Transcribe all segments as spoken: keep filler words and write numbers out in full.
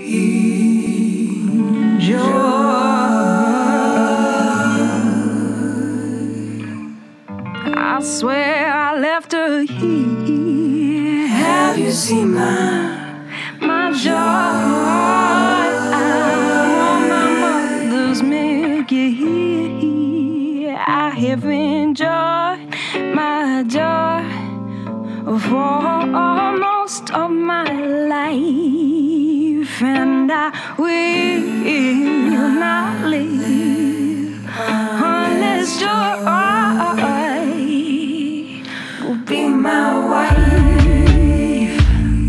I swear I left her here. Have you seen my, my joy? I want my mother's milk, yeah. I have enjoyed my joy for most of my life, and I will not live unless joy will be my wife.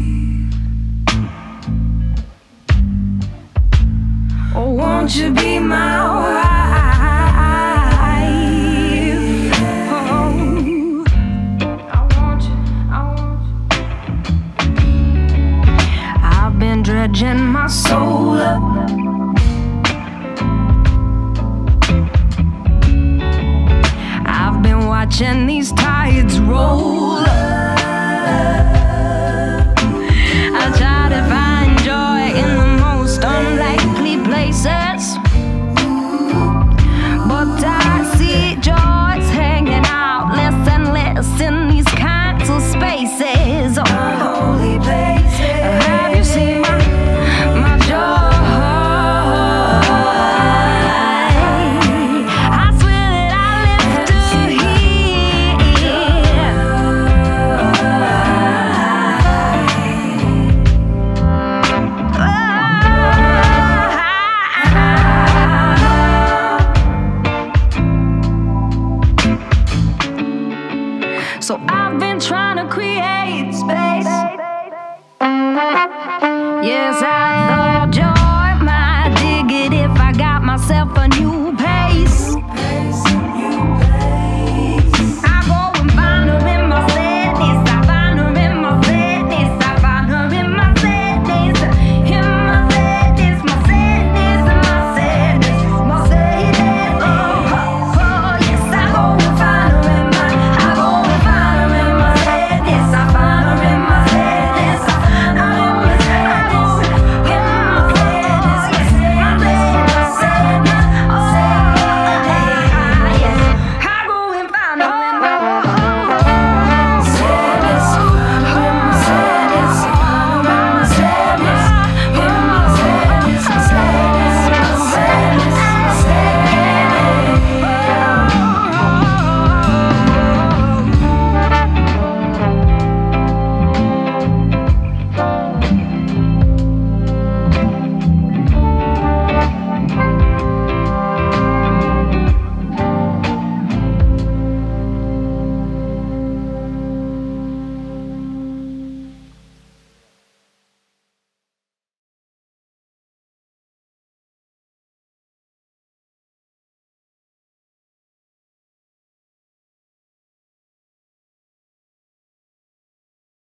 Oh, won't you be my wife? Oh, I want you, I want you. I've been dredging my soul up. I've been watching these tides roll up. I try to find joy in the most unlikely places, but I see joys hanging out less and less in these kinds of spaces. Oh, holy places. Have you seen my, my joy? So I've been trying to create space. Yes, I